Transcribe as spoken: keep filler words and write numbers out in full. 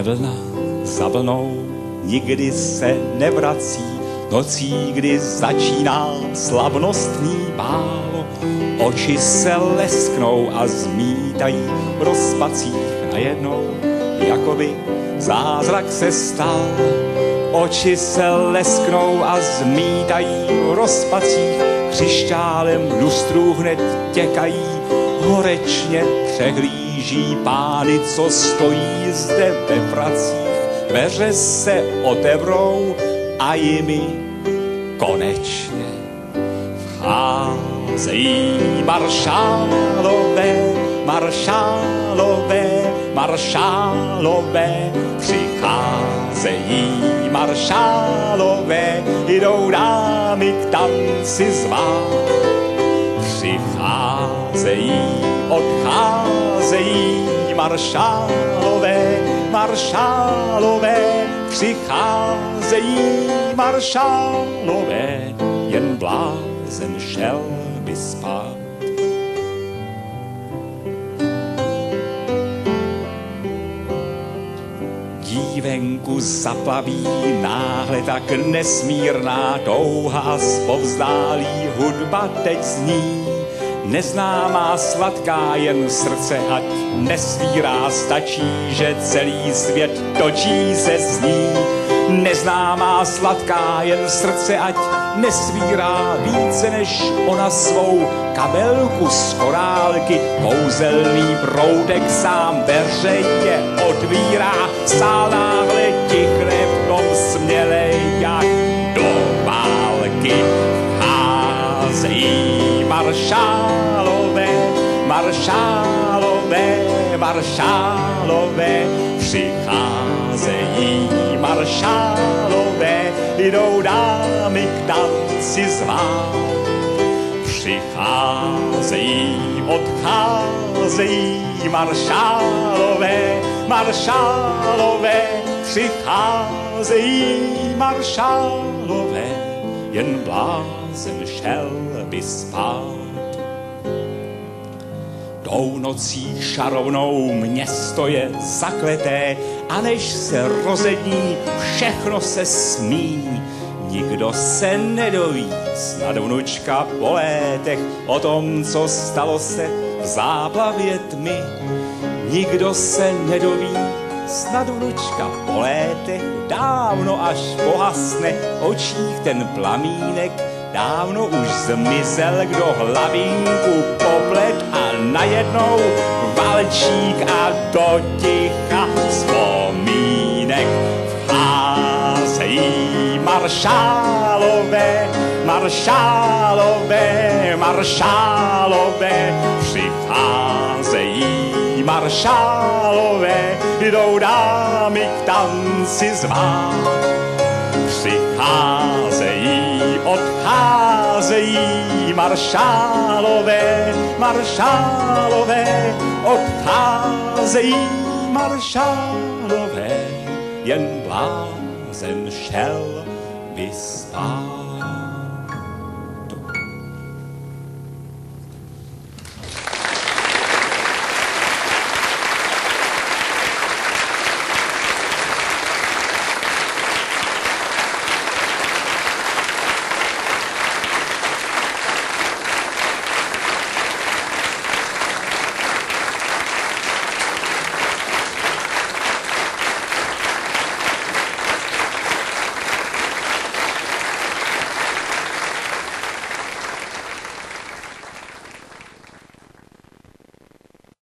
jde vlna za vlnou, nikdy se nevrací, nocí, kdy začíná slavnostní bál. Oči se lesknou a zmítají v rozpacích najednou, jakoby zázrak se stal. Oči se lesknou a zmítají v rozpacích, křišťálem lustrů hned těkají, horečně přehlíží pány, co stojí zde ve vracích. Dveře se otevřou a jimi konečně vcházejí maršálové, maršálové, maršálové, přicházejí maršálové, jdou dámy k tanci zvát. Přicházejí, odcházejí maršálové, maršálové, přicházejí maršálové, jen blázen šel by spát. Dívenku zaplaví náhle tak nesmírná touha, zpovzdálí hudba teď zní. Neznámá sladká, jen srdce ať nesvírá, stačí, že celý svět točí se s ní. Neznámá sladká, jen srdce ať nesvírá, více než ona svou kabelku z korálky. Kouzelný proudek sám dveře je otvírá, sál náhle tichne v tom směle jak do války. Vcházejí maršálové, maršálové, maršálové, přicházejí maršálové, jdou dámy k tanci zvát. Přicházejí, odcházejí maršálové, maršálové, přicházejí maršálové, jen blázen šel by spát. Tou nocí šarovnou město je zakleté, a než se rozední, všechno se smí. Nikdo se nedoví, snad vnučka po létech, o tom, co stalo se v záplavě tmy. Nikdo se nedoví, snad vnučka po létech, dávno až pohasne očích ten plamínek, dávno už zmizel, kdo hlavinku poplet a najednou valčík a do ticha vzpomínek vcházejí maršálové, maršálové, maršálové, přicházejí maršálové, jdou dámy k tanci zvát. Přicházejí, odcházejí maršálové, maršálové, odcházejí maršálové, jen blázen šel by spát.